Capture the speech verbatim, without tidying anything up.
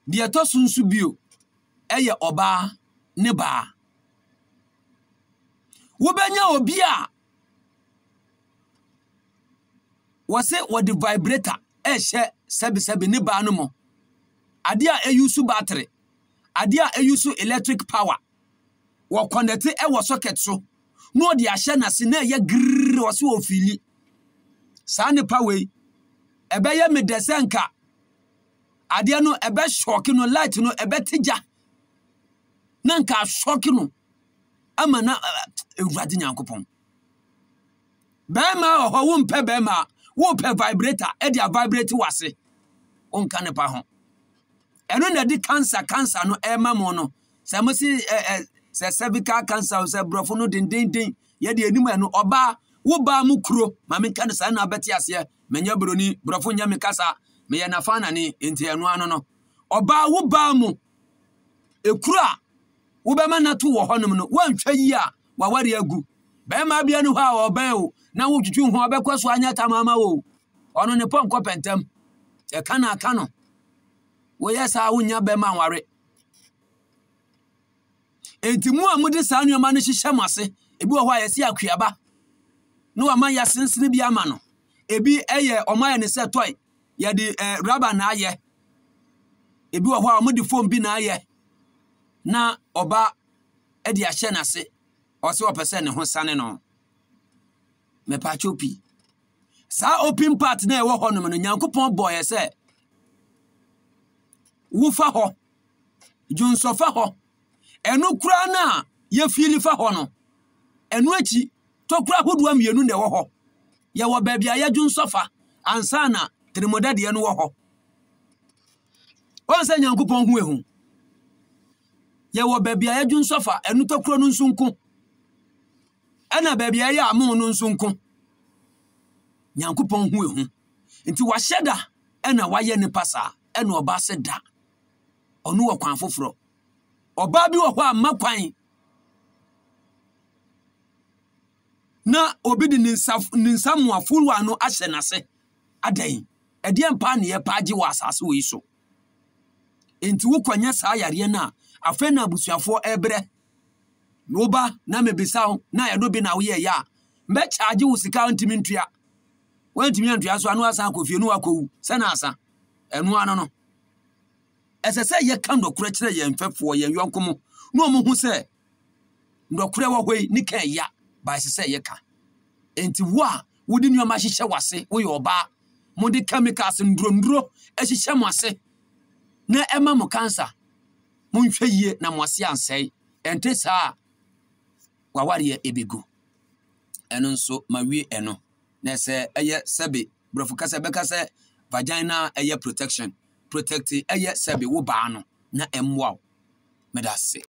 de etoso nsu bio eye oba ne ba wo benya obi a wose wo de vibrator e hye sebi sebi ne ba no mo ade a eyusu battery ade a eyusu electric power wo connect e wo socket so no de ahye na se na ye grrr wo se wo fili sa ne power ebe ye me desenka ade no ebe shock no light no ebe tija na nka shock no ama na ewurade nyankopon bema ho wo mpe bema wo pe vibrator e dia vibrate wase onka ne pa ho eno na di cancer cancer no e ma mo no se mo si se cervical cancer se brofo no den den den ye de anim eno oba wo ba mu kuro ma me kan sa na beti ase menya broni brofo nya me kasa me ye na fa na ni enti eno ano no oba wo ba mu ekura wo be ma na to wo honom no wantwa yi a waware agu be ma bia no ha oba o na wo twetwe ho obekwaso anya tamama wo ono ne ponko pentem e kana aka no wo yesa wo nya be ma ware enti mu amude sa anuma no hihye mase ebi wo ho ayesi akuaba no wa man ya sensene bi ama no ebi eye omaya ne se toy ya de rubber na aye ebi wo ho amude foam bi na aye na oba e de ahye na se o se opese ne ho sane no me pa chopi sa open part na e wo ho no no nyankopon boy se wo fa ho junso fa ho enu kura na ye fili fa ho no enu achi to kura hodo amienu na e wo ho ye wo ba bia ye junso fa ansa na trimodade ye no wo ho won se nyankopon hu ehu ye wo ba bia ye junso fa enu to kura no nsunku ana ba bia ye amu no nsunku nyankopon hu ehu nti wa hyeda ana wa ye ne pasa ana oba se da onu wo kwan foforo oba bi wo ho amma kwan na obi di ninsaf ninsamu afulwa no ahye nase adan ede mpa ne ye paaje wa asase wo iso enti wo kwanya sa yare na afa na abusuafo ebre no ba na mebisa na ye no bi na wo ye ya mbe charge wo sika ntimi ntua wantimi ntua so anu asa akofie no akowu se na asa enu ano no esese ye ka ndokure kire ye mfefo ye yonko mu no mu hu se ndokure wo hoi ni kan ya ba esese ye ka enti wo a wodi nyoma hihye wase wo ye oba mo de chemicals ndrondro ehihye mo ase na ema mo cancer mo nhwe yie na mo ase ansai ente sa waware ebegu eno nso mawie eno na se eye sebe brofu kasa beka se vagina eye protection protect eye sebe wo ba no na emwa medase